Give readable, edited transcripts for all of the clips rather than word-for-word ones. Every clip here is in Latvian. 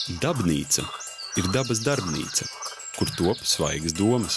Dabnīca ir dabas darbnīca, kur top svaigas domas.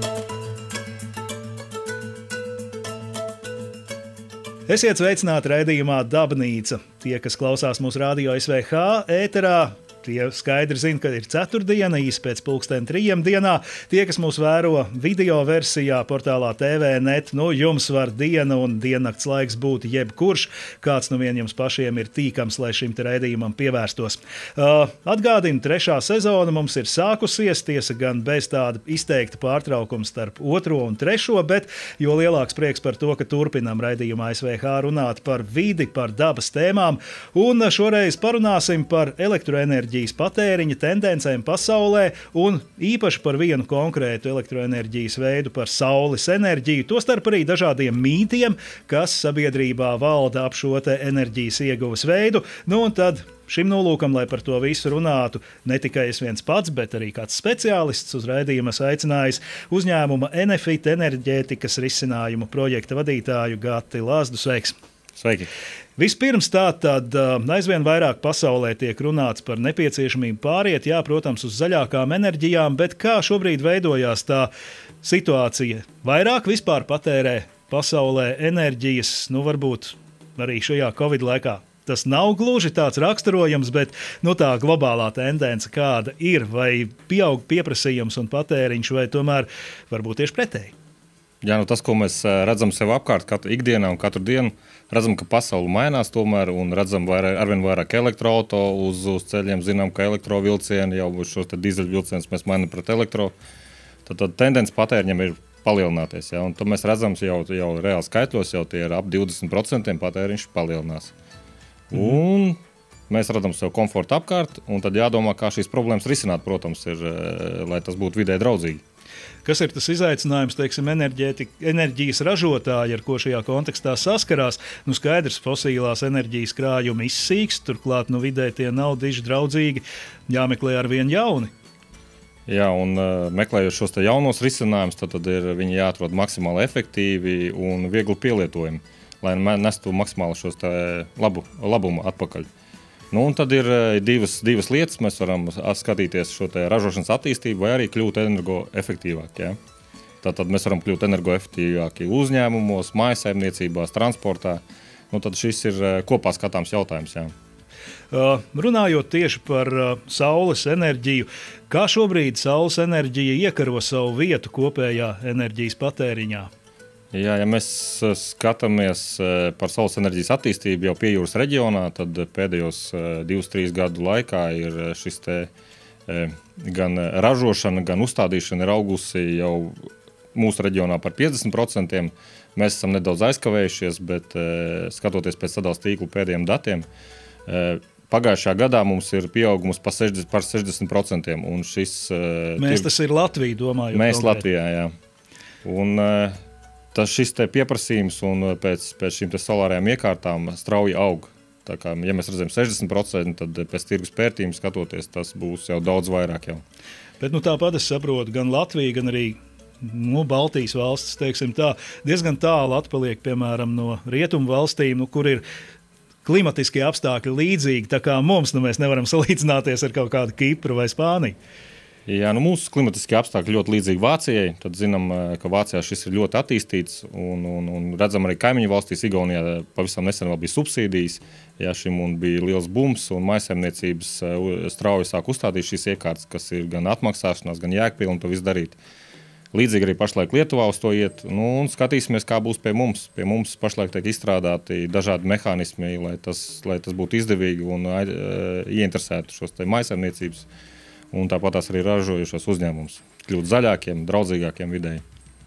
Esiet sveicināti raidījumā Dabnīca. Tie, kas klausās mūsu radio SVH ēterā, tie skaidri zina, ka ir ceturtdiena, īsi pēc 2:03 dienā. Tie, kas mūs vēro video versijā portālā TVNet, jums var diena un diennakts laiks būt jebkurš, kāds vien jums pašiem ir tīkams, lai šim te raidījumam pievērstos. Atgādinu, 3. sezona mums ir sākusies, tiesa gan bez tāda izteikta pārtraukuma starp 2. un 3., bet jo lielāks prieks par to, ka turpinām raidījumā SVH runāt par vidi, par dabas tēmām, un šoreiz parunāsim par elektroenerģiju patēriņa tendencēm pasaulē un īpaši par vienu konkrētu elektroenerģijas veidu, par saules enerģiju, tostarp arī dažādiem mītiem, kas sabiedrībā valda ap šo te enerģijas ieguves veidu. Un tad šim nolūkam, lai par to visu runātu, ne tikai es viens pats, bet arī kāds speciālists uz raidījumu aicinājis uzņēmuma Enefit enerģētikas risinājumu projekta vadītāju Gati Lazdu. Sveiks! Sveiki! Vispirms tātad aizvien vairāk pasaulē tiek runāts par nepieciešamību pāriet, protams, uz zaļākām enerģijām, bet kā šobrīd veidojās tā situācija? Vairāk vispār patērē pasaulē enerģijas, varbūt arī šajā Covid laikā. Tas nav gluži tāds raksturojams, bet tā globālā tendence kāda ir, vai pieaug pieprasījums un patēriņš, vai tomēr varbūt tieši pretēji? Jā, tas, ko mēs redzam sev apkārt katru ikdienā un katru dienu, redzam, ka pasaule mainās tomēr un redzam arvien vairāk elektroauto uz ceļiem. Zinām, ka elektrovilcieni jau šos dīzeļvilcienus mēs mainām pret elektro. Tad tendence patēriņam ir palielināties. Ja? Un to mēs redzam jau reāli skaitļos, jau tie ir ap 20% patēriņš palielinās. Un mēs redzam sev komfortu apkārt, un tad jādomā, kā šīs problēmas risināt, protams, ir, lai tas būtu vidē draudzīgi. Kas ir tas izaicinājums, teiksim, enerģijas ražotāji, ar ko šajā kontekstā saskarās? Skaidrs, fosilās enerģijas krājumi izsīkst, turklāt vidē tie nav diži draudzīgi, jāmeklē arvien jauni. Jā, un meklējot šos te jaunos risinājumus, tad ir viņi jāatrod maksimāli efektīvi un viegli pielietojami, lai nestu maksimāli šos te labumu atpakaļ. Un tad ir divas lietas. Mēs varam skatīties šo te ražošanas attīstību vai arī kļūt energoefektīvāki. Ja? Tad mēs varam kļūt energoefektīvāki uzņēmumos, mājasaimniecībās, transportā. Tad šis ir kopā skatāms jautājums. Ja? Runājot tieši par saules enerģiju, kā šobrīd saules enerģija iekaro savu vietu kopējā enerģijas patēriņā? Jā, ja mēs skatāmies par saules enerģijas attīstību jau pie jūras reģionā, tad pēdējos 2-3 gadu laikā ir šis te gan ražošana, gan uzstādīšana ir augusi jau mūsu reģionā par 50%. Mēs esam nedaudz aizkavējušies, bet skatoties pēc sadales tīklu pēdējiem datiem, pagājušajā gadā mums ir pieaugums par 60%. Un tas ir Latvija, domāju. Mēs Latvijā, jā. Un šis te pieprasījums un pēc šīm te solārajām iekārtām strauji aug. Tā kā, ja mēs redzam 60%, tad pēc tirgus pērtījuma skatoties, tas būs jau daudz vairāk jau. Bet tāpat es saprotu, gan Latvija, gan arī Baltijas valstis, teiksim tā, diezgan tālu atpaliek, piemēram, no rietumu valstīm, kur ir klimatiskie apstākļi līdzīgi, tā kā mums, mēs nevaram salīdzināties ar kaut kādu Kipru vai Spāniju. Jā, mūsu klimatiskie apstākļi ļoti līdzīgi Vācijai. Tad zinām, ka Vācijā šis ir ļoti attīstīts un redzam arī kaimiņu valstīs. Igaunijā pavisam nesen vēl bija subsīdijas. Jā, šim bija liels bums un mājsaimniecības strauji sāk uzstādīt šīs iekārtas, kas ir gan atmaksāšanās, gan jēgpilni to visu darīt. Līdzīgi arī pašlaik Lietuvā uz to iet. Un skatīsimies, kā būs pie mums. Pie mums pašlaik tiek izstrādāti dažādi mehānismi, lai tas būtu izdevīgi un ieinteresētu šos te mājsaimniecības. Un tāpat tās arī ražojušos uzņēmumus kļūt zaļākiem, draudzīgākiem videi.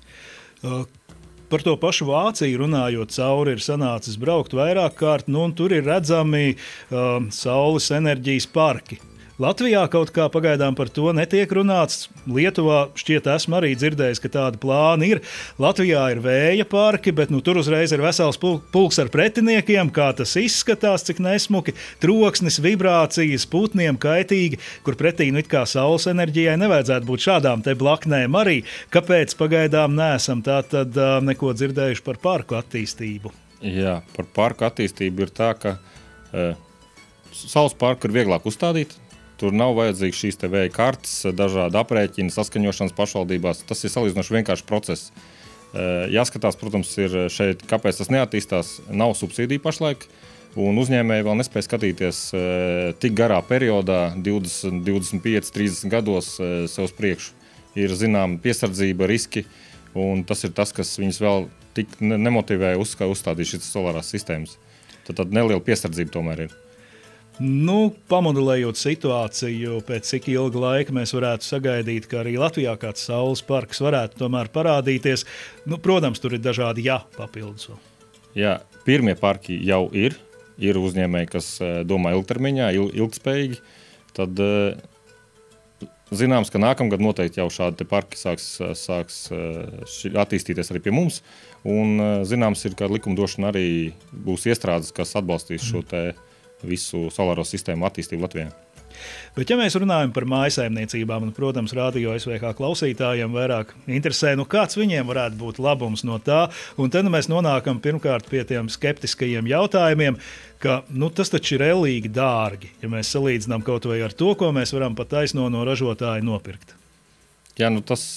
Par to pašu Vāciju runājot cauri ir sanācis braukt vairāk kārt, un tur ir redzami saules enerģijas parki. Latvijā kaut kā pagaidām par to netiek runāts. Lietuvā šķiet esmu arī dzirdējis, ka tāda plāna ir. Latvijā ir vēja parki, bet tur uzreiz ir vesels pulks ar pretiniekiem, kā tas izskatās, cik nesmuki, troksnis, vibrācijas, putniem kaitīgi, kur pretī it kā saules enerģijai nevajadzētu būt šādām te blaknēm arī. Kāpēc pagaidām neesam tātad neko dzirdējuši par parku attīstību? Jā, par parku attīstību ir tā, ka saules parku ir vieglāk uzstādīt. tur nav vajadzīgs šīs te vēja kartes, dažādi aprēķini, saskaņošanas pašvaldībās. Tas ir salīdzinoši vienkārši process. Jāskatās, protams, ir šeit, kāpēc tas neattīstās, nav subsīdija pašlaik, un uzņēmēji vēl nespēja skatīties tik garā periodā, 20, 25, 30 gados sev uz priekšu. Ir zinām piesardzība, riski, un tas ir tas, kas viņus vēl tik nemotivē uzstādīt šīs solārās sistēmas. Tad neliela piesardzība tomēr ir. Nu, pamodelējot situāciju, pēc cik ilga laika mēs varētu sagaidīt, ka arī Latvijā kāds saules parks varētu tomēr parādīties. Nu, protams, tur ir dažādi papildus. Jā, pirmie parki jau ir uzņēmēji, kas domā ilgtermiņā, ilgspējīgi. Tad zināms, ka nākamgad noteikti jau šādi parki sāks attīstīties arī pie mums. Un zināms ir, ka likumdošana arī būs iestrādes, kas atbalstīs šo te visu solāro sistēmu attīstību Latvijā. Bet, ja mēs runājam par mājsaimniecībām, un, protams, radio SVH klausītājiem vairāk interesē, kāds viņiem varētu būt labums no tā, un tad mēs nonākam pirmkārt pie tiem skeptiskajiem jautājumiem, ka tas taču ir ellīgi dārgi, ja mēs salīdzinām kaut vai ar to, ko mēs varam pat taisno no ražotāja nopirkt. Jā,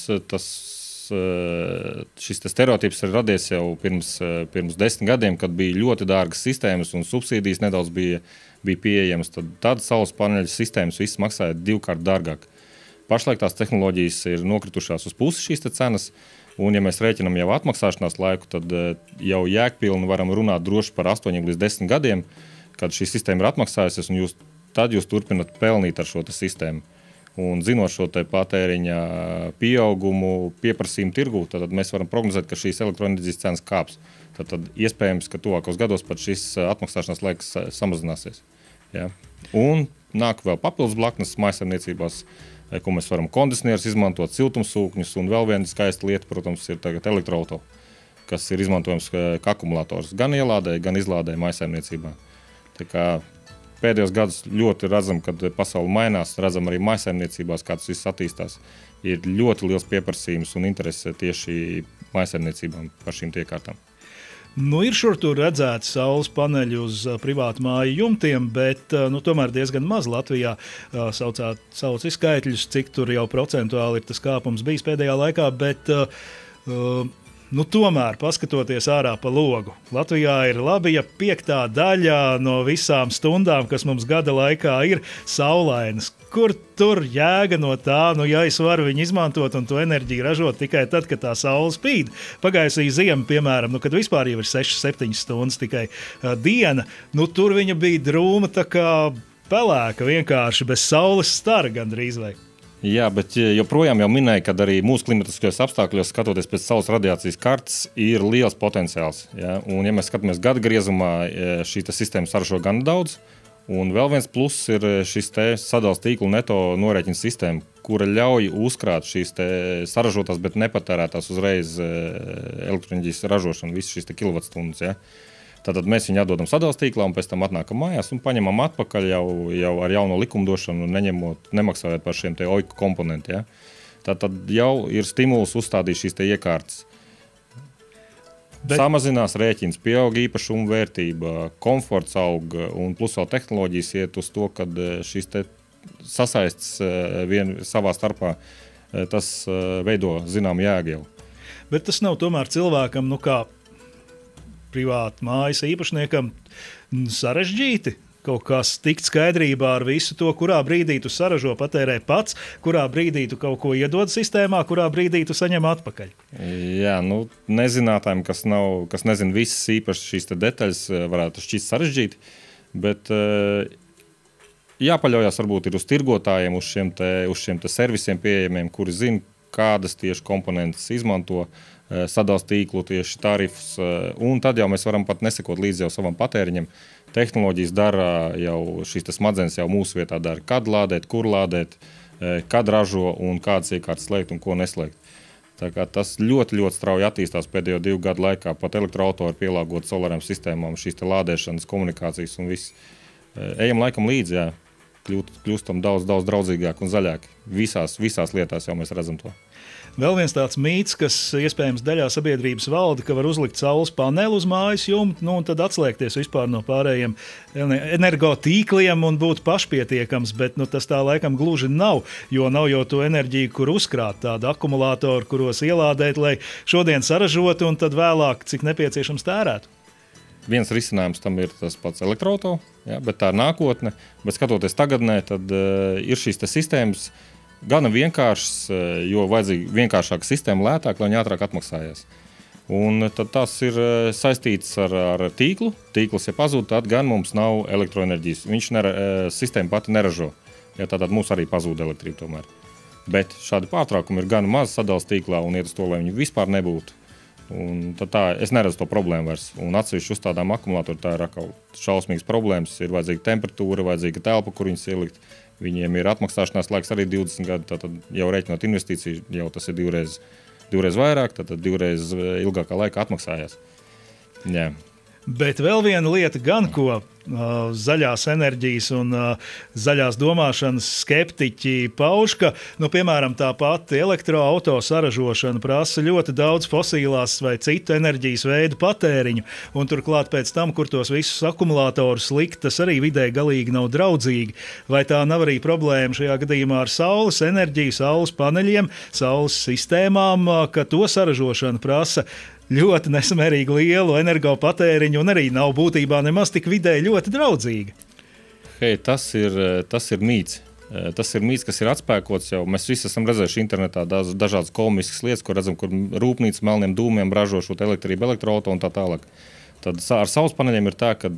šis stereotips ir radies jau pirms 10 gadiem, kad bija ļoti dārgas sistēmas un subsīdijas nedaudz bija pieejamas. Tad tādas saules paneļu sistēmas viss maksāja 2-kārt dārgāk. Pašlaik tās tehnoloģijas ir nokritušās uz pusi šīs cenas, un ja mēs rēķinam jau atmaksāšanās laiku, tad jau jēgpilni varam runāt droši par 8 līdz 10 gadiem, kad šī sistēma ir atmaksājusies, un tad jūs turpināt pelnīt ar šo sistēmu. Un zinot šo te patēriņa pieaugumu, pieprasījumu tirgu, tad mēs varam prognozēt, ka šīs elektroenerģijas cenas kāps. Tad iespējams, ka tuvākos gados pat šis atmaksāšanās laiks samazināsies. Ja. Un nāk vēl papildus blaknes mājsaimniecībās, ko mēs varam kondicionierus izmantot, siltumsūkņus, un vēl viena skaista lieta, protams, ir tagad elektroauto, kas ir izmantojams kā akumulators gan ielādē, gan izlādē mājsaimniecībā. Tā kā pēdējos gadus ļoti redzam, kad pasaule mainās, redzam arī mājsaimniecībās, kā tas viss attīstās. Ir ļoti liels pieprasījums un interese tieši mājsaimniecībām par šīm iekārtām. Ir šur tur redzēti saules paneļi uz privātu māju jumtiem, bet tomēr diezgan maz Latvijā sauc izskaitļus, cik tur jau procentuāli ir tas kāpums bijis pēdējā laikā, bet tomēr, paskatoties ārā pa logu, Latvijā ir labi, ja 5/5 no visām stundām, kas mums gada laikā ir saulainas. Kur tur jēga no tā, ja es varu viņu izmantot un to enerģiju ražot tikai tad, kad tā saule spīd? Pagājusī ziema, piemēram, kad vispār jau ir 6-7 stundas tikai diena, tur viņa bija drūma tā kā pelēka, vienkārši bez saules stara gandrīz vai. Jā, bet joprojām jau minēja, ka arī mūsu klimatiskajos apstākļos, skatoties pēc saules radiācijas kartes, ir liels potenciāls. Ja? Un, ja mēs skatāmies gada griezumā, šī sistēma saražo gan daudz, un vēl viens pluss ir šis sadales tīklu neto norēķina sistēma, kura ļauj uzkrāt šīs saražotās, bet nepatērētās uzreiz elektroenerģijas ražošanu, visas šīs kilovatstundas. Ja? Tātad mēs viņu atdodam sadales tīklā un pēc tam atnākam mājās un paņemam atpakaļ jau ar jauno likumdošanu, nemaksājot par šiem oiku komponentiem. Ja? Tātad jau ir stimuls uzstādīt šīs iekārtas. Samazinās rēķins, pieaug īpašuma vērtība, komforts aug un plus vēl tehnoloģijas iet uz to, kad šīs sasaists savā starpā, tas veido zinām jēgu jau. Bet tas nav tomēr cilvēkam, kā privātu mājas īpašniekam sarežģīti kaut kas tikt skaidrībā ar visu to, kurā brīdī tu saražo, patērē pats, kurā brīdī tu kaut ko iedod sistēmā, kurā brīdī tu saņem atpakaļ. Jā, nezinātājiem, kas nezina visas īpaši šīs detaļas, varētu šķist sarežģīti, bet jāpaļaujas varbūt ir uz tirgotājiem, uz šiem servisiem pieejamiem, kuri zina, kādas tieši komponentes izmanto, sadals tīklu tieši tarifus, un tad jau mēs varam pat nesekot līdzi jau savam patēriņam. Tehnoloģijas dara jau šīs smadzenes jau mūsu vietā dara, kad lādēt, kur lādēt, kad ražo un kādas iekārtas slēgt un ko neslēgt. Tā kā tas ļoti, ļoti strauji attīstās pēdējo 2 gadu laikā, pat elektroauto ir pielāgot solārām sistēmām, šīs lādēšanas, komunikācijas un viss. Ejam laikam līdzi, jā. kļūstam daudz draudzīgāk un zaļāk. Visās lietās jau mēs redzam to. Vēl viens tāds mīts, kas iespējams daļā sabiedrības valda, ka var uzlikt saules paneli uz mājas jumta, un tad atslēgties vispār no pārējiem energotīkliem un būt pašpietiekams, bet tas tā laikam gluži nav, jo nav jau to enerģiju, kur uzkrāt, tādu akumulātoru, kuros ielādēt, lai šodien saražotu un tad vēlāk, cik nepieciešams tērētu. Viens risinājums tam ir tas pats elektroauto, bet tā ir nākotne, bet skatoties tagadnē, tad ir šīs sistēmas, gana vienkāršs, jo vajadzīga vienkāršāka sistēma lētāk, lai viņi ātrāk atmaksājās. Un tad tas ir saistīts ar tīklu. Tīkls, ja pazūd, tad gan mums nav elektroenerģijas. Sistēma pati neražo. Tātad mums arī pazūd elektrība tomēr. Bet šādi pārtraukumi ir gan maz sadales tīklā un iet uz to, lai viņi vispār nebūtu. Un tad es neredzu to problēmu vairs. Un atsevišķi uzstādām akumulātoru, tā ir atkal šausmīgas problēmas. Ir vajadzīga temperatūra, vajadzīga telpa, kur viņas ielikt. Viņiem ir atmaksāšanās laiks arī 20 gadi, tad jau rēķinot investīciju, jau tas ir divreiz vairāk, tad divreiz ilgākā laikā atmaksājās. Jā. Bet vēl viena lieta gan, ko zaļās enerģijas un zaļās domāšanas skeptiķi pauž, ka, piemēram, tā pati elektroauto saražošana prasa ļoti daudz fosilās vai citu enerģijas veidu patēriņu, un turklāt pēc tam, kur tos visus akumulātorus likt, tas arī vidē galīgi nav draudzīgi. Vai tā nav arī problēma šajā gadījumā ar saules enerģiju, saules paneļiem, saules sistēmām, ka to saražošana prasa ļoti nesamērīgi lielu energopatēriņu un arī nav būtībā nemaz tik vidē ļoti draudzīga. Tas ir mīts. Tas ir mīts, kas ir atspēkots jau. Mēs visi esam redzējuši internetā dažādas komiskas lietas, kur redzam, kur rūpnīca melniem dūmiem ražo šo elektrību, elektroauto un tā tālāk. Tad ar saules paneļiem ir tā, ka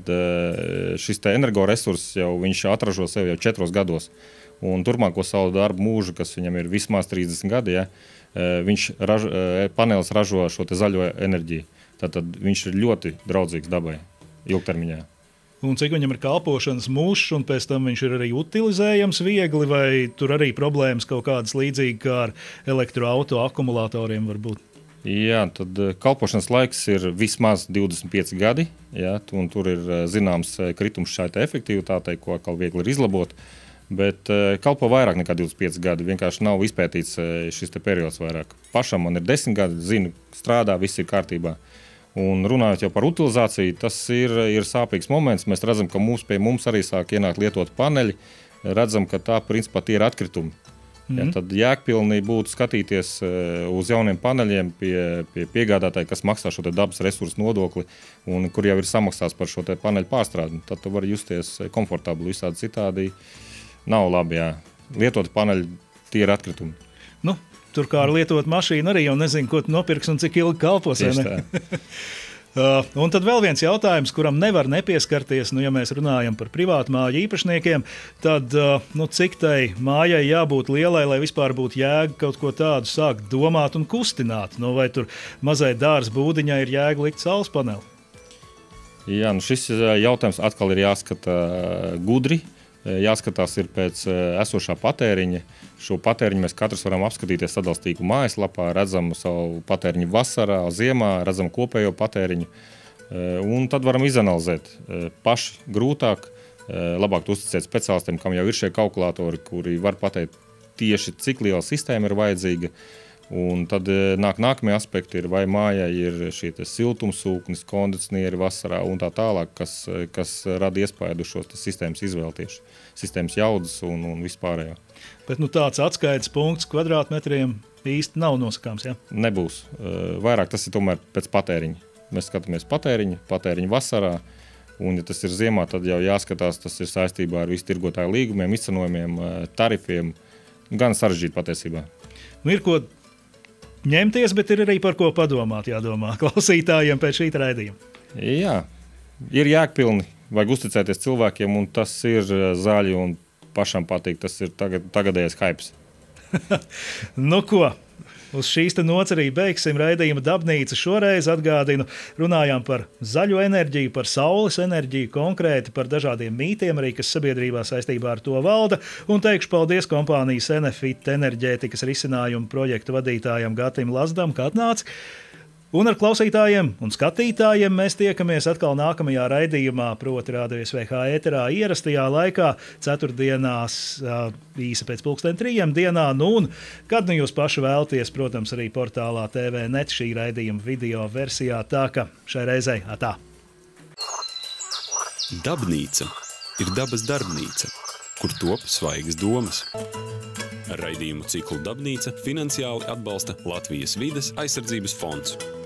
šis energoresurss jau viņš atražo sev jau 4 gados. Un turpmāko savu darbu mūžu, kas viņam ir vismaz 30 gadi, panelis ražo šo zaļo enerģiju. Tātad viņš ir ļoti draudzīgs dabai ilgtermiņā. Un cik viņam ir kalpošanas mūžs, un pēc tam viņš ir arī utilizējams viegli, vai tur arī problēmas kaut kādas līdzīgi kā ar elektroauto akumulatoriem var būt? Jā, tad kalpošanas laiks ir vismaz 25 gadi, un tur ir zināms kritums šai efektivitātei, ko atkal viegli ir izlabot. Bet kalpo vairāk nekā 25 gadi. Vienkārši nav izpētīts šis periods vairāk. Pašam man ir 10 gadi, zinu, strādā, viss ir kārtībā. Un runājot jau par utilizāciju, tas ir sāpīgs moments. Mēs redzam, ka pie mums arī sāk ienākt lietot paneļi. Redzam, ka tā principā tie ir atkritumi. Tad jēgpilni būtu skatīties uz jauniem paneļiem pie piegādātāja, kas maksā šo dabas resursu nodokli un kur jau ir samaksās par šo paneļu pārstrādi. Tad tu vari justies komfortabli, visādi citādi. Nav labi, Lietot paneļi, tie ir atkritumi. Tur kā ar lietot mašīnu arī jau nezinu, ko tu nopirks un cik ilgi kalpos. Un tad vēl viens jautājums, kuram nevar nepieskarties, ja mēs runājam par privātu māju īpašniekiem, tad cik tai mājai jābūt lielai, lai vispār būtu jēga kaut ko tādu sākt domāt un kustināt? Vai tur mazai dārza būdiņai ir jēga likt saules paneli? Jā, šis jautājums atkal ir jāskata gudri. Jāskatās ir pēc esošā patēriņa. Šo patēriņu mēs katrs varam apskatīties sadales tīklu mājaslapā, redzam savu patēriņu vasarā, ziemā, redzam kopējo patēriņu. Un tad varam izanalizēt paši grūtāk, labāk uzticēt speciālistiem, kam jau ir šie kalkulātori, kuri var pateikt tieši cik liela sistēma ir vajadzīga. Un tad nākamie aspekti ir, vai mājai ir šie siltumsūknis, kondicionieri vasarā un tā tālāk, kas rada iespēju šo sistēmas izvēli tieši, sistēmas jaudas un vispārējo. Bet tāds atskaites punkts kvadrātmetriem īsti nav nosakāms, ja? Nebūs. Vairāk tas ir tomēr pēc patēriņa. Mēs skatāmies patēriņu vasarā, un ja tas ir ziemā, tad jau jāskatās, tas ir saistībā ar visu tirgotāju līgumiem, izcenojumiem, tarifiem. Gan sarežģīt patiesībā. Ir ko ņemties, bet ir arī par ko padomāt, jādomā klausītājiem pēc šī raidījuma. Jā, ir jēgpilni, vajag uzticēties cilvēkiem, un tas ir zaļi un pašam patīk, tas ir tagadējais hypes. Ko? Uz šīs nots arī beigsim raidījuma Dabnīca. Šoreiz atgādinu, runājām par zaļo enerģiju, par saules enerģiju, konkrēti par dažādiem mītiem, arī kas sabiedrībā saistībā ar to valda. Un teikšu paldies kompānijas Enefit enerģētikas risinājumu projektu vadītājam Gatim Lazdam, ka atnāca. Un ar klausītājiem un skatītājiem mēs tiekamies atkal nākamajā raidījumā, proti Radio SVH ēterā ierastajā laikā, ceturtdienās īsi pēc 3:00 dienā. Nu, un kad nu jūs paši vēlaties, protams, arī portālā TV.net šī raidījuma video versijā. Tā ka šai reizei atā. Dabnīca ir dabas darbnīca, kur top svaigas domas. Raidījumu ciklu Dabnīca finansiāli atbalsta Latvijas vides aizsardzības fonds.